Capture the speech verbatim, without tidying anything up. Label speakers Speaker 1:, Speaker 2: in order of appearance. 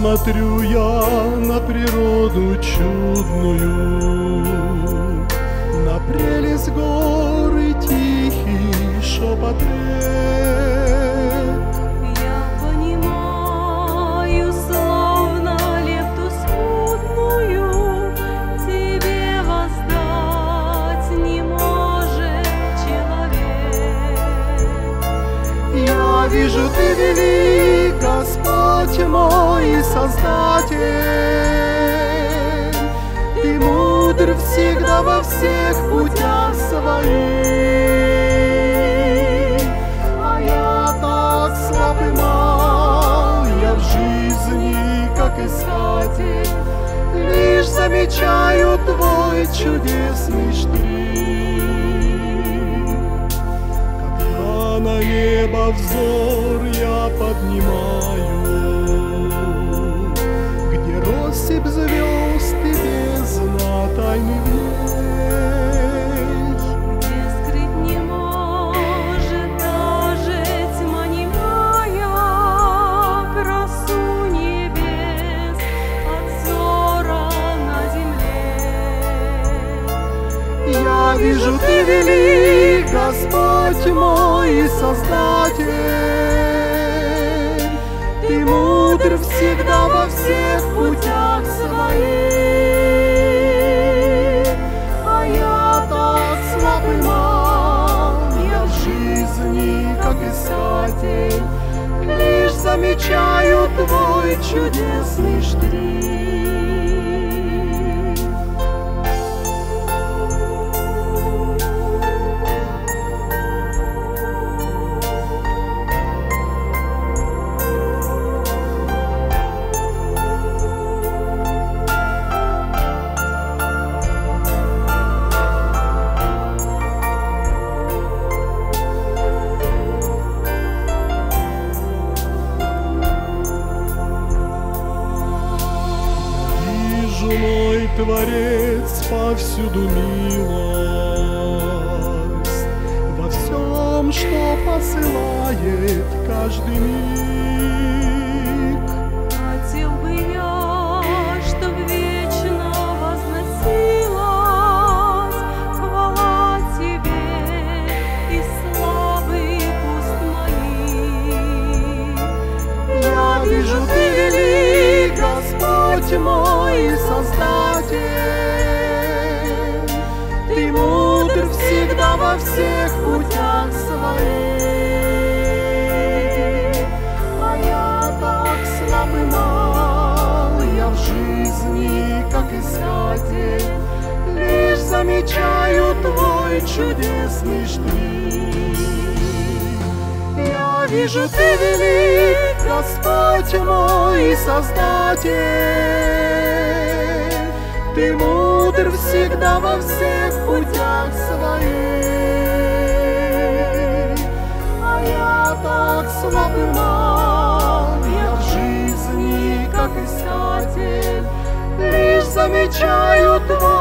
Speaker 1: смотрю я на природу чудную, на прелесть горы тихий шепот рек.
Speaker 2: Я понимаю, словно лепту смутную тебе воздать не может человек.
Speaker 1: Я вижу, ты велик, Господь мой и Создатель, ты мудр всегда во всех путях своих. А я так слаб и мал, я в жизни, как искатель, лишь замечаю твой чудесный штрих. Когда на небо взор я поднимаю, где россыпь звезд и бездна тайных дней,
Speaker 2: Где скрыть не может даже тьма немая красу небес от взора на земле.
Speaker 1: я вижу, ты велик, Господь мой и Создатель, ты мудр всегда во всех путях своих. А я так слаб и мал, я в жизни, как искатель, лишь замечаю твой чудесный штрих. Мой Творец повсюду милость, во всем, что посылает каждый миг.
Speaker 2: Хотел бы я, чтоб вечно возносилась хвала тебе из славы уст моих.
Speaker 1: Я вижу, ты велик, Господь мой и Создатель, ты мудр всегда во всех путях своих. А я так слаб и мал, я в жизни, как искатель, лишь замечаю твой чудесный штрих. Я вижу, ты велик, Господь мой и Создатель, ты мудр всегда во всех путях своих. А я так слаб и мал, я в жизни, как искатель, лишь замечаю твой